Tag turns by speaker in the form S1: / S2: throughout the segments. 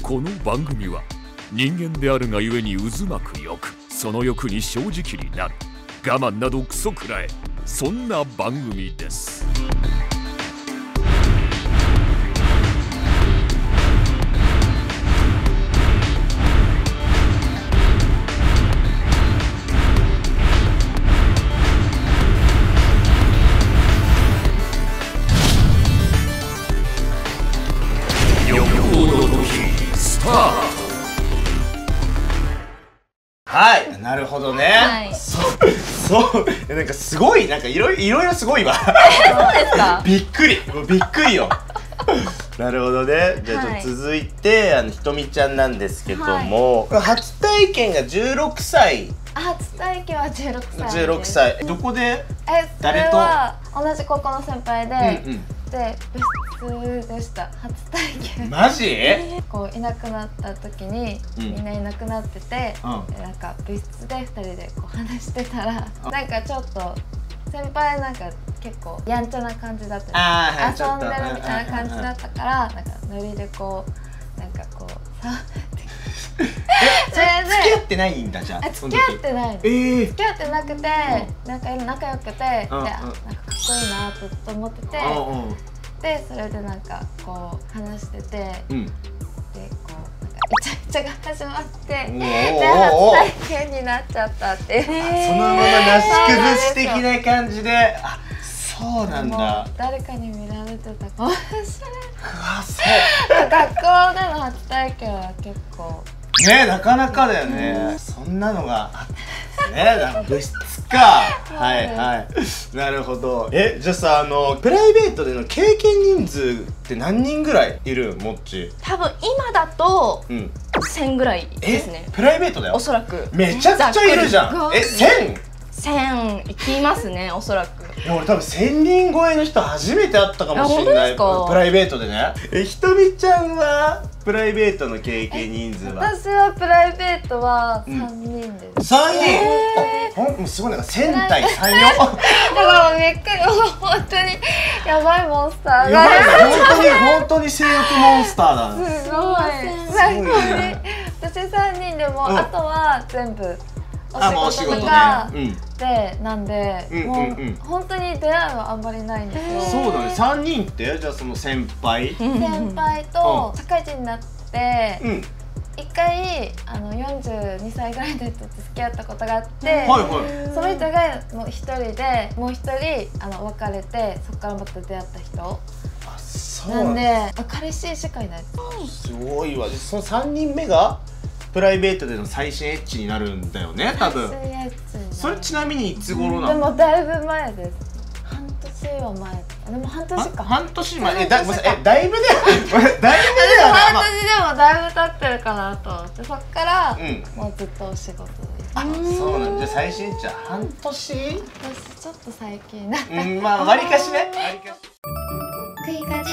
S1: この番組は人間であるがゆえに渦巻く欲、その欲に正直になる、我慢などクソくらえ、そんな番組です。
S2: はい、なるほどね。
S3: はい、
S2: そうなんかすごい、なんかいろいろすごいわ。
S3: そうですか。
S2: びっくりよ。なるほどね。じゃあちょっと続いて、ひとみちゃんなんですけども、初体験が16歳。
S3: 初体験は16歳。
S2: 16歳。どこで？
S3: 誰と？同じ高校の先輩で、で部室でした。初体験。
S2: マジ？
S3: こういなくなった時に、みんないなくなってて、なんか部室で2人でこう話してたら、なんかちょっと先輩なんか結構やんちゃな感じだった。遊んでるみたいな感じだったから、なんかノリでこうなんかこうさ。
S2: 付き合ってないんだじゃあ。
S3: 付き合ってない。付き合ってなくて、なんか仲良くて、でなんかかっこいいなと思ってて、でそれでなんかこう話してて、でこうなんかイチャイチャが始まって、で初体験になっちゃったっていう。
S2: そのままなし崩し的な感じで、あ、そうなんだ。
S3: 誰かに見られてたかもしれない。
S2: そう。
S3: 学校での初体験は結構。
S2: ね、なかなかだよね。そんなのがあったね。部室か。はいはい。なるほど。じゃあさ、プライベートでの経験人数って何人ぐらいいる？もっち。
S3: 多分今だと1000ぐらいですね。
S2: プライベートだよ。
S3: おそらく。
S2: めちゃくちゃいるじゃん。
S3: 1000いきますね、おそらく。
S2: 俺多分1000人超えの人初めて会ったかもしれない。プライベートでね。ひとみちゃんはプライベートの経験人数は？
S3: 私はプライベートは3人です。
S2: 3人？あ、すごい、なんか1000対3、4。だ
S3: からびっくり、本当にやばいモンスターが。
S2: やばい、本当に性欲モンスターだ。
S3: すごい。私3人でも、あとは全部お仕事とかで、なんでもう本当に出会いはあんまりないんですよ。
S2: そうだね。3人ってじゃあその先輩
S3: と社会人になって一回42歳ぐらいで付き合ったことがあって、その人がもう一人で、もう一人別れて、そこからまた出会った人なんで、彼氏しかいない。
S2: すごいわ。その3人目がプライベートでの最新エッチになるんだよね、多分。それちなみにいつ頃なの？
S3: でもだいぶ前です。半年は前。でも半年か。
S2: 半年前。だいぶだよ。
S3: 半年でもだいぶ経ってるかなと思って、そっからもうずっとお仕事で。
S2: そうなんじゃ。最新エッチは半年？
S3: 私ちょっと最近な。
S2: まあ割かしね。
S3: 食いかじ。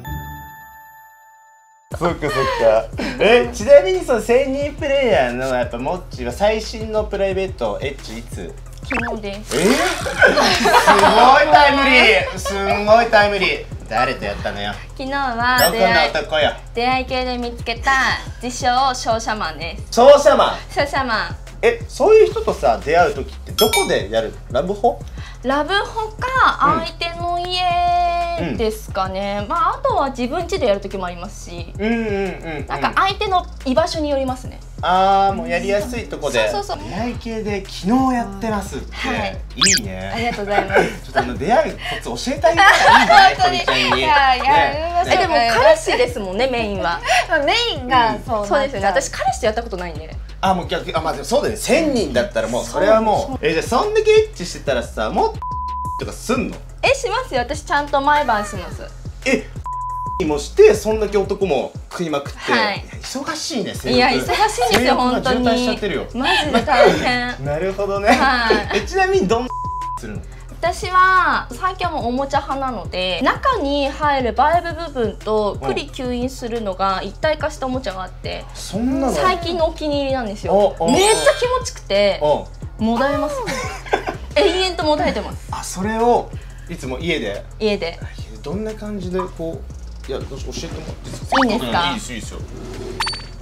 S2: そっかそっか。ちなみにその1000人プレイヤーのやっぱモッチーは最新のプライベートエッチいつ？
S3: 昨日です。
S2: すごいタイムリー。すごいタイムリー。誰とやったのよ？
S3: 昨日は出会い系で見つけた自称商社マンです。
S2: 商社マン。
S3: 商社マン。
S2: そういう人とさ出会う時ってどこでやる？ラブホ？
S3: ラブホか相手の家ですかね。まああとは自分家でやる時もありますし、なんか相手の居場所によりますね。
S2: もうやりやすいとこで。出会い系で昨日やってますって、いいね。
S3: ありがとうございます。
S2: ちょっと出会いコツ教えてあげたらいいね、ひとみちゃんに。
S3: でも彼氏ですもんね、メインは。メインがそうですよね。私彼氏とやったことないんで。
S2: もう逆、まあでもそうだね。1000人だったらもうそれはもう。じゃあそんだけエッチしてたらさ、もっとかすんの？
S3: しますよ。私ちゃんと毎晩します。
S2: もしてそんだけ男も食いまくって。忙しいね。
S3: いや忙しいんですよ本当に。マジで大変。
S2: なるほどね。ちなみにどんなするの？
S3: 私は最近はもうおもちゃ派なので、中に入るバイブ部分とクリ吸引するのが一体化したおもちゃがあって、最近のお気に入りなんですよ。めっちゃ気持ちくてもだえます。延々ともだえてます。
S2: それをいつも家でどんな感じでこう、いや、教えてもらっていいですか？
S3: いいんですか？
S2: いいですよ。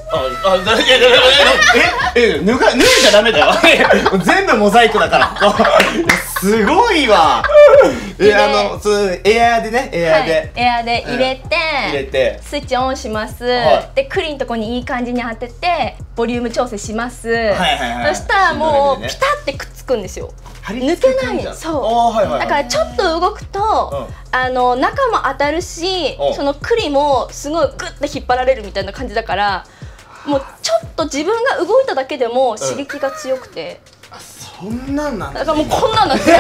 S2: 脱いじゃダメだよ。全部モザイクだから。すごいわ。エアでね、エ
S4: アで入れて、スイッチオンします。で、クリのとこにいい感じに当てて、ボリューム調整します。そしたらもうピタってくっつくんですよ。抜けない。そう。だからちょっと動くと中も当たるし、そのクリもすごいグッて引っ張られるみたいな感じだから、もうちょっと自分が動いただけでも刺激が強くて。
S2: そんなんなんだ。
S4: だからもうこんなんなってる。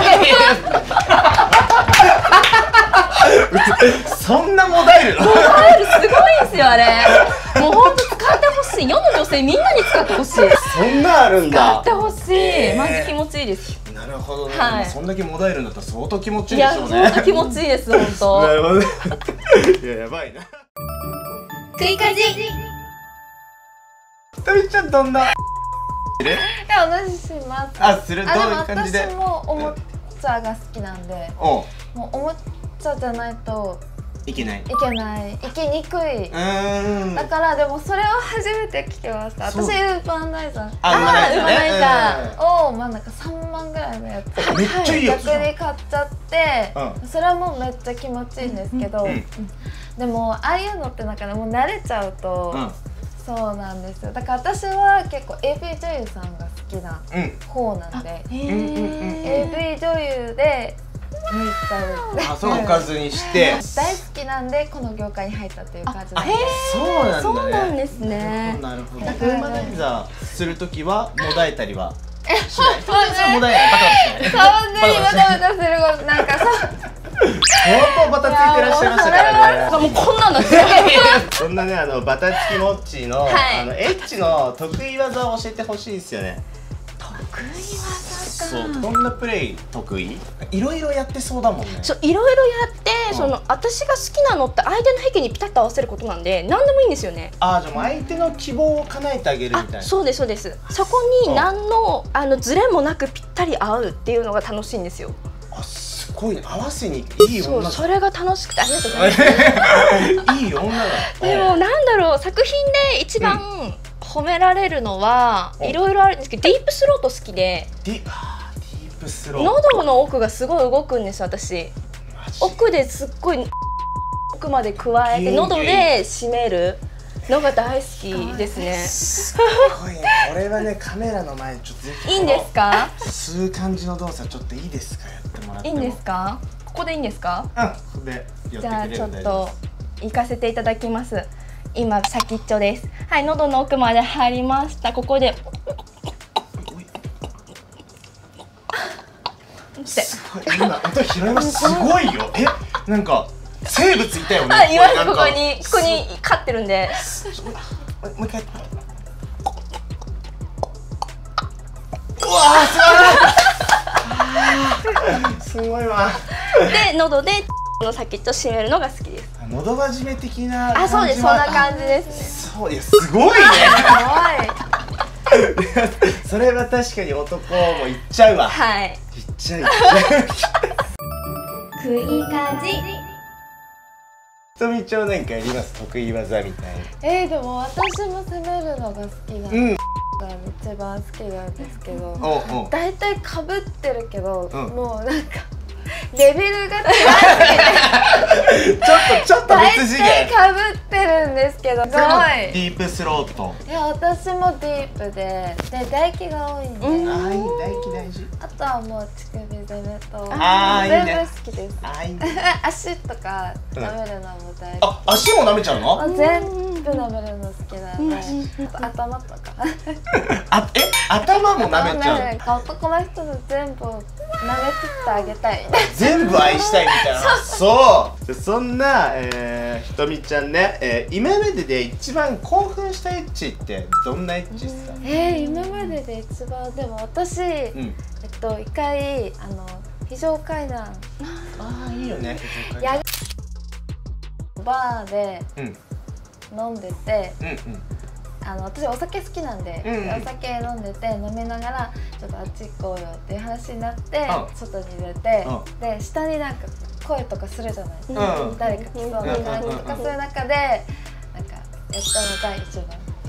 S2: そんなモダイル。
S4: モダイルすごいですよあれ。もう本当使ってほしい。世の女性みんなに使ってほしい。
S2: そんなあるんだ。
S4: 使ってほしい。マジ気持ちいいです。
S2: なるほどね。そんだけモダイルだったら相当気持ちいいでしょうね。
S4: いや、相当気持ちいいです本当。
S2: なるほど。いややばいな。
S4: クイカジ。
S2: たみちゃんどんな？
S3: いや、私します。
S2: する。どういう感じで？
S3: 私もおもちゃが好きなんで、もうおもちゃじゃないと
S2: いけない。
S3: いけにくい。だからでもそれを初めて聞きました。私ウーパーナイザー。
S4: ウーパーナイザ
S3: ーをなんか3万ぐらいのやつ。
S2: めっちゃいいやつ。
S3: 逆に買っちゃって、それはもうめっちゃ気持ちいいんですけど、でもああいうのってなんかもう慣れちゃうと。そうなんですよ。だから私は結構 AV 女優さんが好きな方なんで、AV 女優で見ちゃう。
S2: そうおかずにして
S3: 大好きなんでこの業界に入ったという感じなんで。
S4: そうなんですね。
S2: なるほど。ウーマナイザーするときはもだえたりはしない。もだえない。
S3: そんなにバタバタすることなんかそう。
S2: 相当バタついてらっしゃいましたからね。
S4: もうこんなんだって。
S2: そんなねバタつきモッチーのエッチの得意技を教えてほしいですよね。
S4: 得意技か。
S2: そう。どんなプレイ得意？いろいろやってそうだもんね。
S4: そう、いろいろやって私が好きなのって相手の癖にピタッと合わせることなんで何でもいいんですよね。
S2: じゃあもう相手の希望を叶えてあげるみたいな。
S4: そうですそうです。そこに何のズレもなくぴったり合うっていうのが楽しいんですよ。
S2: すごいね。合わせにいい女だ。
S4: それが楽しくてありがとうございます。
S2: いい女だ。
S4: でもなんだろう、作品で一番褒められるのはいろいろあるんですけど、ディープスロート好きで。
S2: ディープスロート。
S4: 喉の奥がすごい動くんです私。奥ですっごい奥まで加えて喉で締めるのが大好きですね。
S2: すごいね。これはねカメラの前ちょっとぜひ
S4: いいんですか？
S2: 吸う感じの動作ちょっといいですか？やってもらっても。
S4: いいんですか？ここでいいんですか？
S2: ここで
S4: じゃあちょっと行かせていただきます。今先っちょです。はい、喉の奥まで入りました。ここで。
S2: すごい。今音拾いました。すごいよ。なんか生物いたよね。
S4: います。ここに飼ってるんで。
S2: もう一回。うわーすごいわ。
S4: で喉での先っちょ締めるのが好きです。
S2: 喉輪締め的な。
S4: そうです。そんな感じです
S2: ね。そういやすごいね。それは確かに男もいっちゃうわ。
S4: はい。
S2: いっちゃう。
S4: クイカジ。
S2: ひとみちゃんなんかやります？得意技みたいな。
S3: でも私も攻めるのが好きなんで、が一番好きなんですけど、大体かぶってるけど、もうなんかレベルが違う。
S2: ちょっと別次元。
S3: かぶってるんですけど、すごい。
S2: ディープスロート。
S3: いや、私もディープで唾液が多いんで。
S2: 唾液大事。
S3: あとはもう乳首攻めと。
S2: 全
S3: 部好きです。足とか舐めるのも大好き。
S2: 足も舐めちゃうの？
S3: 全部舐めるの好きなんで。頭とか。
S2: 頭も舐めちゃう。
S3: 男の人の全部舐め切ってあげたい。
S2: 全部愛したいみたいな。そう。そんなひとみちゃんね、今までで一番興奮したエッチってどんなエッチですか？
S3: 今までで一番でも私一回非常階段。
S2: いいよね。
S3: バーで飲んでて。私お酒好きなんで、お酒飲んでて飲みながらちょっとあっち行こうよっていう話になって外に出て、で下になんか声とかするじゃないですか、誰か来そうな感じとかそういう中でなんかやったのが一番。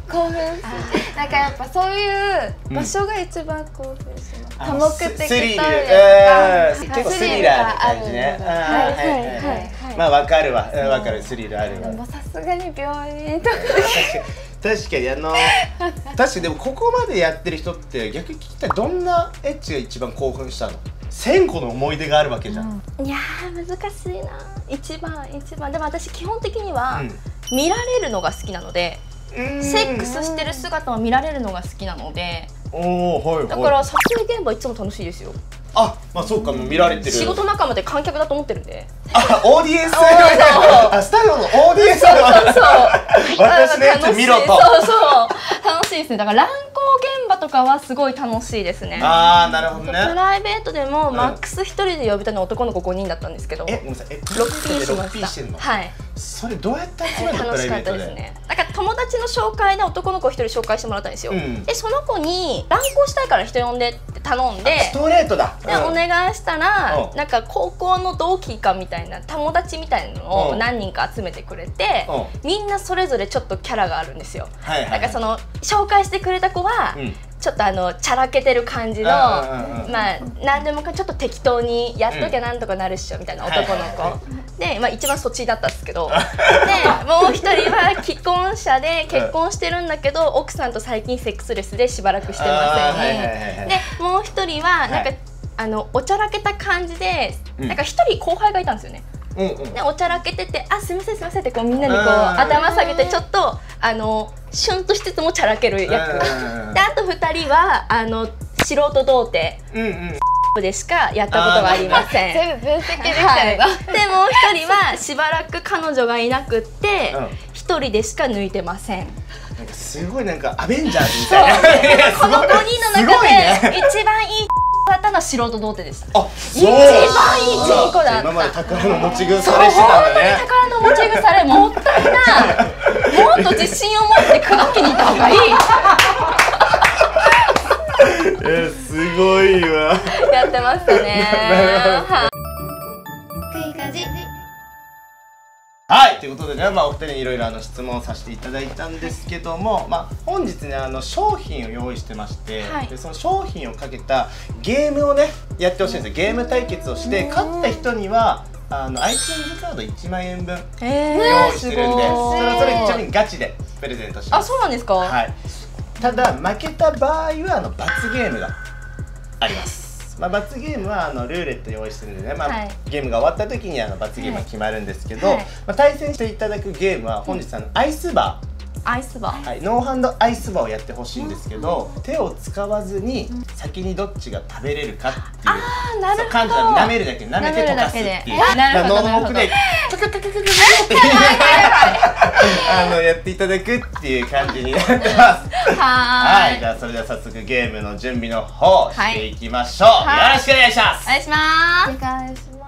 S3: 興奮する。なんかやっぱそういう場所が一番興奮します。多目的トイレとか
S2: 結構スリラーな感じね。まあわかるわ、わかる、スリルあるわ。
S3: でもさすがに病院とか
S2: 確かに確かに。でもここまでやってる人って逆に聞きたい、どんなエッチが一番興奮したの？1000個の思い出があるわけじゃん。
S4: いやー難しいな。一番でも私基本的には見られるのが好きなので、セックスしてる姿を見られるのが好きなので、だから撮影現場いつも楽しいですよ。
S2: あ、まあそうか、もう見られてる。
S4: 仕事仲間で観客だと思ってるんで。
S2: あ、オーディエンス。あ、スタジオのオーディエンス。そう私のやつ見ろと。
S4: そう楽しいですね。だから乱交現場とかはすごい楽しいですね。
S2: ああ、なるほどね。
S4: プライベートでもマックス1人で呼びたの男の子5人だったんですけど。
S2: ごめんなさい。
S4: 6P しました。はい。
S2: それどうやって集めるの？
S4: 楽しかったですね。なんか友達の紹介で男の子1人紹介してもらったんですよ。でその子に乱交したいから人呼んでって頼んで、
S2: ストレートだ。
S4: でお願いしたら、なんか高校の同期かみたいな友達みたいなのを何人か集めてくれて、みんなそれぞれちょっとキャラがあるんですよ。なんかその紹介してくれた子はちょっとチャラけてる感じの、まあ何でもかちょっと適当にやっときゃなんとかなるっしょみたいな男の子で、まあ一番そっちだったんですけど、でもう一人は既婚者で結婚してるんだけど奥さんと最近セックスレスでしばらくしてませんね。でもう一人はなんかおちゃらけた感じで、なんか一人後輩がいたんですよね。でおちゃらけてて「あ、すみませんすみません」ってこうみんなにこう頭下げてちょっとシュンとしつつもちゃらける役で、あと2人は素人童貞でしかやったことがありません。
S3: 全部分析できてるな。
S4: でもう1人はしばらく彼女がいなくって1人でしか抜いてません。
S2: なんかすごいなんかアベンジャーズみたいな。
S4: この5人の中で一番いいだったのは素人童貞でした。一番いいチンコだった。
S2: 今まで宝の持ち腐れしてたんだね。
S4: 宝の持ち腐れもったいない。もっと自信を持って砕きに行った方がいい。
S2: すごいわ。
S4: やってましたね。
S2: はい、ということでね、まあお二人にいろいろ質問させていただいたんですけども、まあ本日ね商品を用意してまして、でその商品をかけたゲームをねやってほしいんですよ。ゲーム対決をして勝った人にはiTunes カード1万円分用意してるんで、それちなみにガチでプレゼントします。
S4: あ、そうなんですか。
S2: はい。ただ負けた場合は罰ゲームがあります。まあ罰ゲームはルーレット用意してるんでね、まあゲームが終わった時に罰ゲームは決まるんですけど、まあ対戦していただくゲームは本日アイスバー。
S4: アイスバー、
S2: はい、ノーハンドアイスバーをやってほしいんですけど、手を使わずに先にどっちが食べれるかっていう、
S4: なるほど、
S2: 感じな舐めるだけ、舐めて溶かすっていう脳目でチョコチョコチョコチョコってやっていただくっていう感じになってます。はい、じゃあそれでは早速ゲームの準備の方していきましょう。よろしくお願いします。
S4: お願いします。
S3: お願いします。